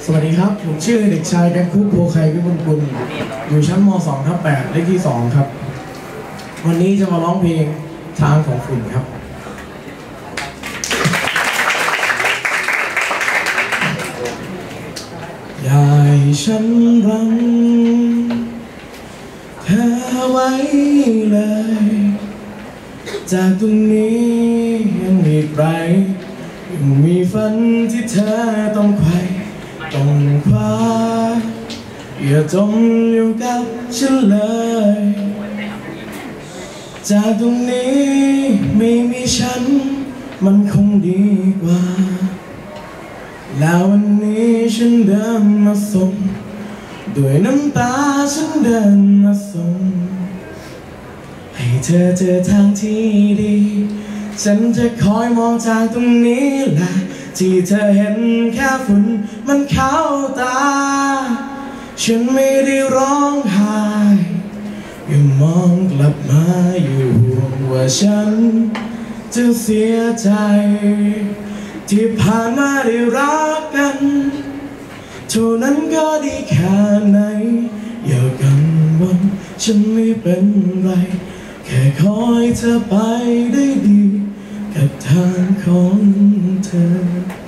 สวัสดีครับผมชื่อเด็กชายแดงคุกโพไควิบุญกุลอยู่ชั้นม2/8เลขที่2ครับวันนี้จะมาร้องเพลงทางของฝุ่นครับอยากให้ฉันรังเธอไว้เลยจากตรงนี้ยังมีไกลยังมีฝันที่เธอต้องไขว่ต้องคว้าอย่าจมอยู่กับฉันเลยจากตรงนี้ไม่มีฉันมันคงดีกว่าแล้ววันนี้ฉันเดินมาส่งด้วยน้ำตาฉันเดินมาส่งให้เธอเจอทางที่ดีฉันจะคอยมองจากตรงนี้แหละที่เธอเห็นแค่ฝุ่นมันเข้าตาฉันไม่ได้ร้องไห้อย่ามองกลับมาอยู่ห่วงว่าฉันจะเสียใจที่ผ่านมาได้รักกันเท่านั้นก็ดีแค่ไหนอย่ากังวลฉันไม่เป็นไรแค่ขอให้เธอไปได้ดีกับทางของเธอ